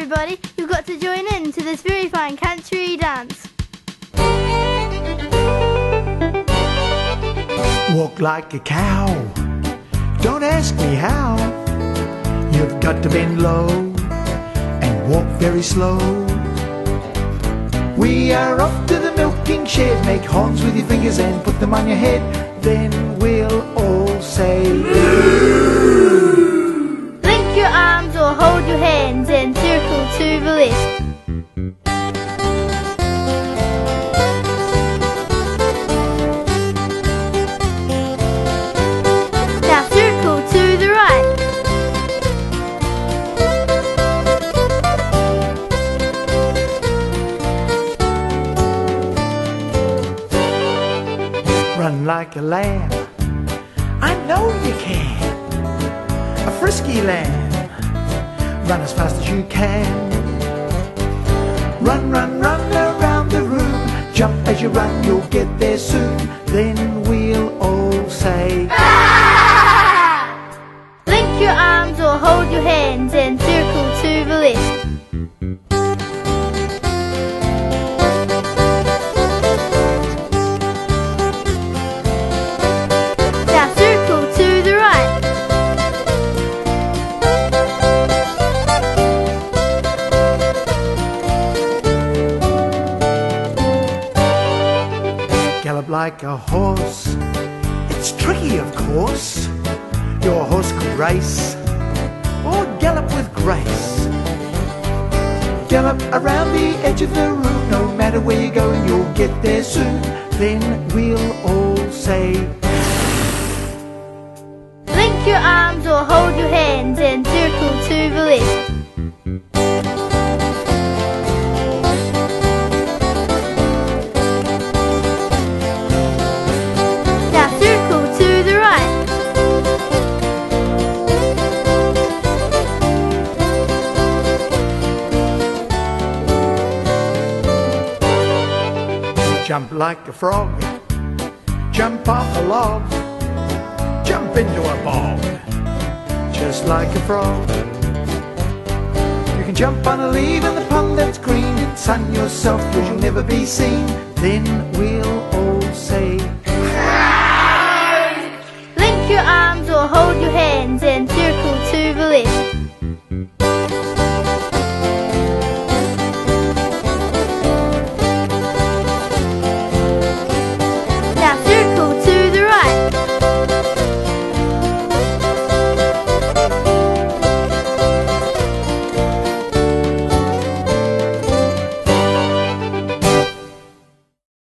everybody, you've got to join in to this very fine country dance. Walk like a cow, don't ask me how. You've got to bend low and walk very slow. We are off to the milking shed. Make horns with your fingers and put them on your head. Then we'll all say moo. Link your arms or hold your hands and circle to the left. Now circle to the right. Run like a lamb, I know you can. A frisky lamb, run as fast as you can. Run, run, run around the room. Jump as you run, you'll get there soon. Then we'll all say Ah! Link your arms or hold your hands and circle to the left. Now circle to the right. gallop like a horse. It's tricky, of course. Your horse could race or gallop with grace. Gallop around the edge of the room. No matter where you're going, you'll get there soon. Then we'll all say Link your arms or hold your hands and circle to the left. Now circle to the right. jump like a frog, jump off a log, jump into a bog, just like a frog. You can jump on a leaf in the pond that's green and sun yourself, 'cause you'll never be seen. Then we'll all say Link your arms or hold your hands and circle to the left.